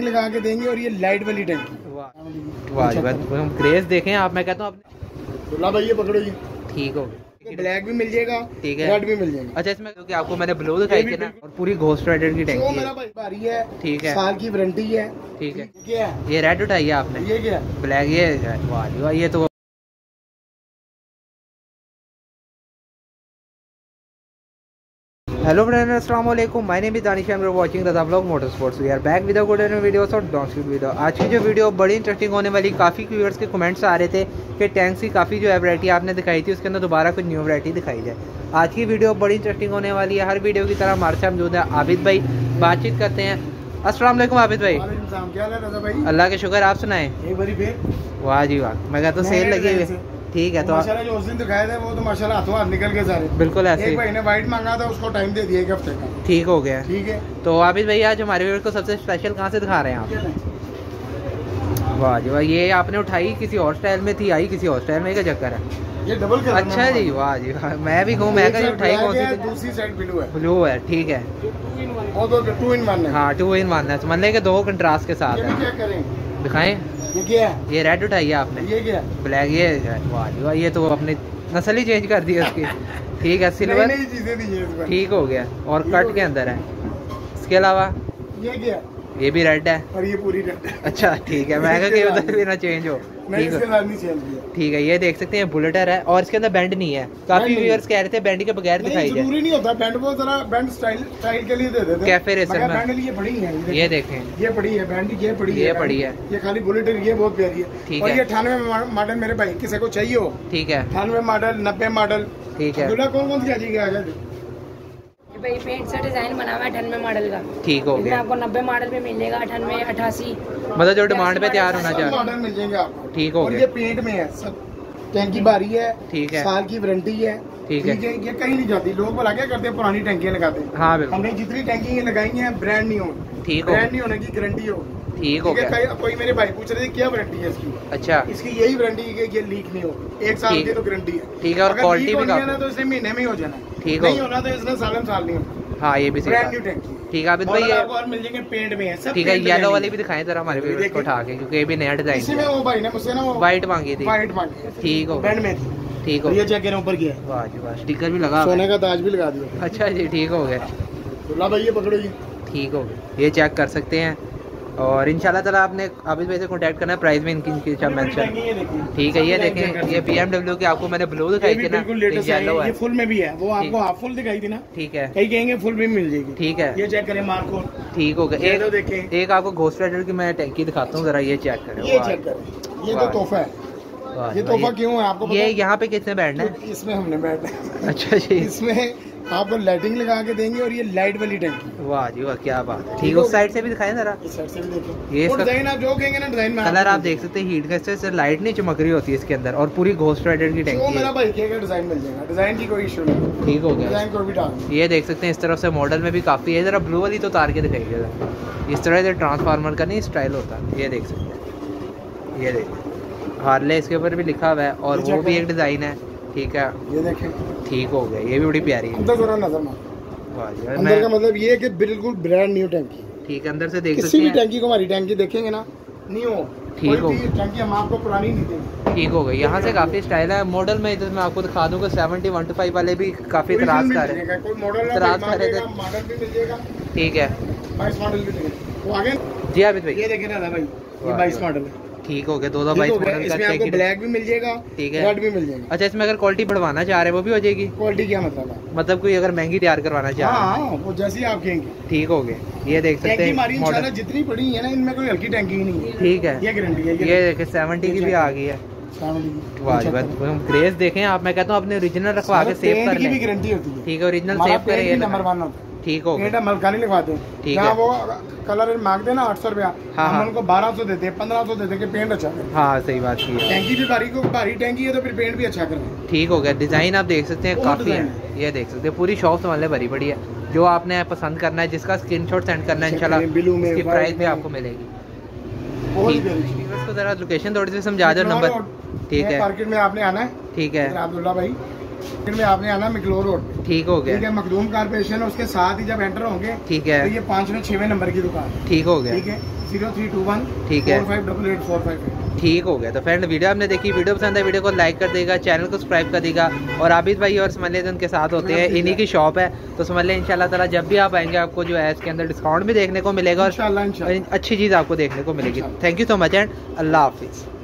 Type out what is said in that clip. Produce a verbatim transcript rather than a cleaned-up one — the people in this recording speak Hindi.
लगा के देंगे और ये लाइट वाली टंकी। वाह वाह ग्रेस देखें आप, मैं कहता हूँ आपने भाई ये पकड़ो ये ठीक हो ब्लैक भी मिल जाएगा, ठीक है, रेड भी मिल जाएगा। अच्छा इसमें क्योंकि आपको मैंने ब्लू दिखाई थी ना, और पूरी घोस्ट राइडर की टंकी मेरा भाई भारी है, ठीक है, साल की वारंटी है, ठीक है। क्या है ये रेड उठाई है आपने, ये क्या ब्लैक, ये वाह ये तो हेलो फ्रेंड्स, अस्सलाम वालेकुम, my name is Danish and you are watching Raza vlog motor sports. We are back with a good and videos और डोंट स्किप वीडियो। आज की जो वीडियो बड़ी इंटरेस्टिंग होने वाली, काफ़ी व्यूअर्स के कमेंट्स आ रहे थे कि टैंक्स की काफ़ी जो है वैरायटी आपने दिखाई थी, उसके अंदर दोबारा कुछ न्यू वैरायटी दिखाई जाए। आज की वीडियो बड़ी इंटरेस्टिंग होने वाली है। हर वीडियो की तरह हमारे साथ मौजूद है आबिद भाई, बातचीत करते हैं। अस्सलाम वालेकुम आबिद भाई। अल्लाह के शुक्र, आप सुनाएं। वाह जी वाह, मैं कहता हूँ सेल लगी हुई है, ठीक है। तो माशाल्लाह जो उस दिन दिखाए थे वो तो माशाल्लाह हाथों हाथ निकल के सारे, बिल्कुल ऐसे। एक भाई ने वाइट मांगा था, उसको टाइम दे दिया एक हफ्ते का, ठीक हो गया, ठीक है। तो आबिद भाई आज हमारे व्यूअर्स को सबसे स्पेशल कहाँ से दिखा रहे हैं आप? वाह जी वाह, ये आपने उठाई किसी और स्टाइल में थी, आई किसी और स्टाइल में, क्या चक्कर है? ये डबल कलर। अच्छा जी, वाह जी वाह, मैं भी कहूँ मैं क्या उठाई कौन सी? दूसरी साइड ब्लू है, ब्लू है, ठीक है। वो तो टू इन वन है। हाँ टू इन वन है, समझ लें कि दो कंट्रास्ट के साथ है। दिखाएं, ये क्या है? ये रेड उठाई है आपने, ये क्या? ब्लैक। ये वाह जी वाह, ये तो अपनी नस्ल ही चेंज कर दी है उसकी, ठीक है। सिल्वर, नई चीजें दी है, ठीक हो गया, और कट के अंदर है। इसके अलावा ये क्या? ये भी रेड है, और ये पूरी रेड है। अच्छा ठीक है, मैं क्या उधर भी ना चेंज हो, ठीक है, ठीक है। ये देख सकते हैं बुलेटर है, और इसके अंदर बैंड नहीं है। काफी व्यूअर्स कह रहे थे बैंड के बगैर दिखाई दे, जरूरी नहीं होता बैंड, वो जरा बैंड स्टाइल स्टाइल के लिए दे देते हैं कैफे रेसर में। बैंड ये बड़ी है, ये देखें, ये बड़ी है बैंड, ये बड़ी है, ये बड़ी है, ये खाली बुलेटर, ये बहुत प्यारी है, ठीक है। और ये अठानवे मॉडल मेरे भाई किसी को चाहिए हो, ठीक है, अठानवे मॉडल, नब्बे मॉडल, ठीक है। कौन कौन सी आ जाएगी आगे भाई? पेंट से डिजाइन बना हुआ है अठानवे मॉडल का, ठीक हो गया। आपको नब्बे मॉडल में मिलेगा, अठानवे, अठासी, मतलब जो डिमांड पे तैयार होना चाहिए मॉडल मिल जाएंगे आपको, ठीक हो गया। ये पेंट में है, सब टैंकी भारी है, ठीक है, साल की वारंटी है, ठीक है। ये कहीं नहीं जाती, लोग बोला क्या करते हैं, पुरानी टैंकियां लगाते हैं। हाँ बिल्कुल, हमने जितनी टैंकी लगाई हैं ब्रांड नहीं हो, ठीक है, ब्रांड नहीं होने की गारंटी होगी, ठीक हो गया। कोई मेरे भाई पूछ रहे थे क्या वारंटी है इसकी, अच्छा इसकी यही वारंटी है कि ये लीक नहीं होगी, एक साल की तो गारंटी है, ठीक है। और क्वालिटी भी ना तो इसने महीने में ही हो जाना, ठीक नहीं होना तो इसने सालन साल नहीं होना। हाँ ये भी ब्रांड न्यू टैंकी, ठीक है आबिद भाई। ये और मिल जाएंगे पेंट में है सब, ठीक है। येलो वाली भी दिखाएं जरा हमारे व्यूअर्स को उठा के, क्योंकि ये भी नया डिजाइन है। इसमें वो भाई ने मुझसे ना वो व्हाइट मांगी थी, व्हाइट मांगी, ठीक हो, बैंड में थी, ठीक हो। ये चेक करें ऊपर किया, वाह जी वाह, स्टिकर भी लगा, सोने का ताज भी लगा दिया, अच्छा जी, ठीक हो गया। तो भाई ये पकड़ो ये, ठीक हो गया, ये चेक कर सकते हैं। और इंशाल्लाह ताला आपने आबिद भाई से कांटेक्ट करना है, प्राइस में इनकी इनकी सब मेंशन, ठीक है। ये देखें, ये बीएमडब्ल्यू की आपको मैंने ब्लू दिखाई थी ना, येलो है, ये फुल में भी है, वो आपको हाफ फुल दिखाई थी ना, ठीक है। कहीं कहेंगे फुल भी मिल जाएगी, ठीक है। ये चेक करें मार्को, ठीक हो गया। एक देखें, एक आपको घोस्ट राइडर की मैं टैंकी दिखाता हूँ, जरा ये चेक करें, ये चेक करें, ये तो तोहफा है। ये तोहफा क्यों है आपको? ये यहाँ पे कितने बैठना है? इसमें हमने बैठना है, अच्छा जी। इसमें आपको लाइटिंग लगा के देंगे और ये लाइट वाली टंकी, वाह जी वाह, क्या बात है, ठीक है। उस साइड से भी दिखाएं जरा, इस साइड से भी देखें, ये डिजाइन आप जो कहेंगे ना, डिजाइन में कलर आप देख सकते हैं, हीट का इससे लाइट नहीं चमक रही होती है इसके अंदर, और पूरी घोस्ट राइडर की टंकी है। मेरा भाई कहेगा डिजाइन मिल जाएगा, डिजाइन की कोई इशू नहीं, ठीक हो गया, डिजाइन कोई भी डाल। ये देख सकते हैं इस तरफ से मॉडल में भी काफी है, जरा ब्लू वाली तो उतार के दिखाइएगा, इस तरह से ट्रांसफार्मर का नहीं स्टाइल होता, ये देख सकते हैं, ये देख हार्ले इसके ऊपर भी लिखा हुआ है, और वो भी एक डिजाइन है, ठीक है। ये देखें, ठीक हो गया, ये भी बड़ी प्यारी है। अंदर जरा नजर मार, अंदर का मतलब ये है कि बिल्कुल ब्रांड न्यू टैंकी, ठीक है। अंदर से देख सकते हैं, किसी भी टैंकी को हमारी टैंकी देखेंगे ना न्यू, ठीक हो, टैंकी हम आपको पुरानी नहीं देंगे, ठीक हो गई। यहाँ से काफी स्टाइल है मॉडल में, इधर मैं आपको दिखा दूंगा सेवेंटी वन टू फाइव वाले भी काफी तराज कर रहे हैं, कोई मॉडल तराज कर रहे थे, मॉडल भी मिल जाएगा, ठीक है, बाईस मॉडल भी मिलेगा। वो आगे जी आबिद भाई, ये देखें ना भाई, ये बाईस मॉडल है, ठीक हो गया, दो दो बाईस मॉडल का, इसमें आपको ब्लैक भी मिल जाएगा, ठीक है, रेड भी मिल जाएगा। अच्छा इसमें अगर क्वालिटी बढ़वाना चाह रहे हैं वो भी हो जाएगी? क्वालिटी क्या मतलब है? मतलब कोई अगर महंगी तैयार करवाना चाह रहे हैं, हाँ वो जैसी आप कहेंगे, ठीक हो गया। ये देख सकते हैं मॉडल जितनी बड़ी है ना, इनमें कोई हल्की टैंकी ही नहीं है, ठीक है, ये गारंटी है। ये देखें सेवेंटी की भी आ गई है, ग्रेस देखें आप, मैं कहता हूँ अपने ओरिजिनल रखवा के सेव कर लें, गारंटी होती है, ठीक है, ओरिजिनल सेव करें, नंबर वन होता है, ठीक हो गया। मलकानी लिखवाते हैं, ठीक है, वो कलर मांगते हैं ना आठ सौ रुपया, हम उनको बारह सौ देते हैं, पंद्रह सौ देते हैं, पेंट अच्छा करें। हाँ सही बात की है, टैंकी भी भारी को भारी टैंकी है तो फिर पेंट भी अच्छा करें, ठीक हो गया। डिजाइन आप देख सकते हैं काफी है, ये देख सकते हैं पूरी शॉप संभालने भरी पड़ी है। जो आपने पसंद करना है, जिसका स्क्रीनशॉट सेंड करना है, इंशाल्लाह इसकी प्राइस भी आपको मिलेगी। इसको जरा लोकेशन थोड़ी सी समझा दो, नंबर, ठीक है, मार्केट में आपने आना है, ठीक है, अब्दुल्ला भाई में आपने आना मैक्लोर रोड पे। ठीक हो गया। ठीक है, मखदूम कारपोरेशन है, उसके साथ ही जब एंटर होंगे ठीक है, तो ये पाँचवें छवें नंबर की दुकान। ठीक हो गया। ठीक है, जीरो थ्री टू वन ठीक है, four five double eight four five eight. ठीक हो गया। तो फ्रेंड वीडियो आपने देखी, वीडियो पसंद है वीडियो को लाइक कर देगा, चैनल को सब्सक्राइब कर देगा। और आबिद भाई और समले उनके साथ होते हैं, इन्हीं की शॉप है। तो समले इंशाल्लाह ताला जब भी आप आएंगे आपको जो है इसके अंदर डिस्काउंट भी देखने को मिलेगा और अच्छी चीज़ आपको देखने को मिलेगी। Thank you so much and अल्लाह हाफिज़।